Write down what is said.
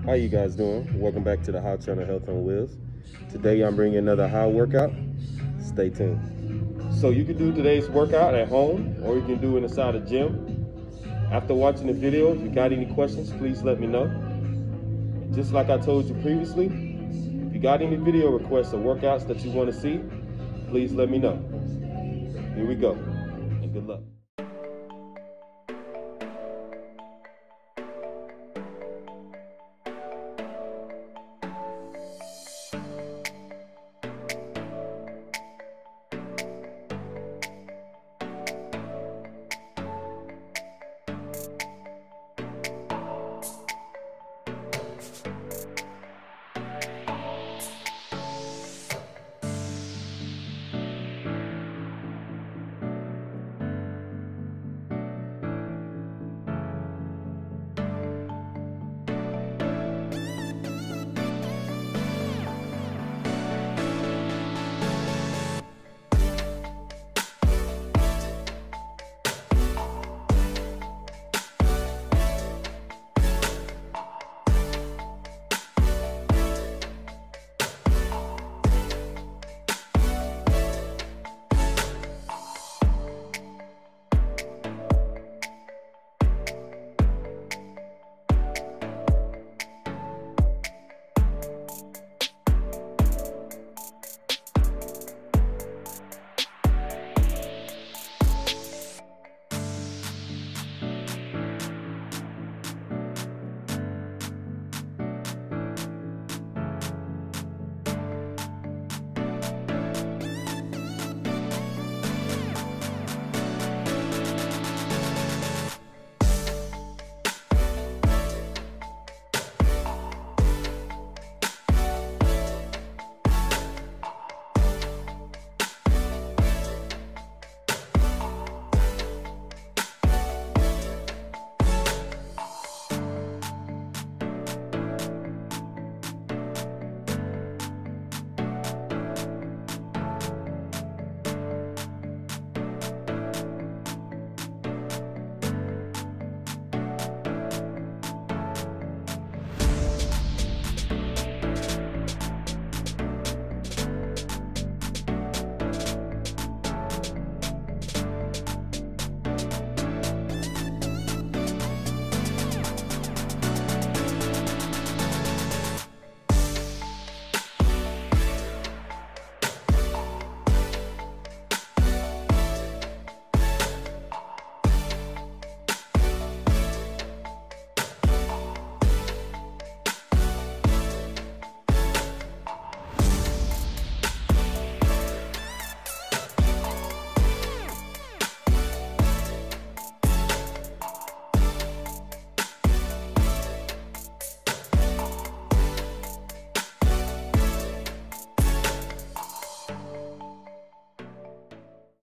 How you guys doing? Welcome back to the H.O.W channel, Health on Wheels. Today I'm bringing another H.O.W workout. Stay tuned. So you can do today's workout at home, or you can do it inside a gym. After watching the video, if you got any questions, please let me know. Just like I told you previously, if you got any video requests or workouts that you want to see, please let me know. Here we go, and good luck.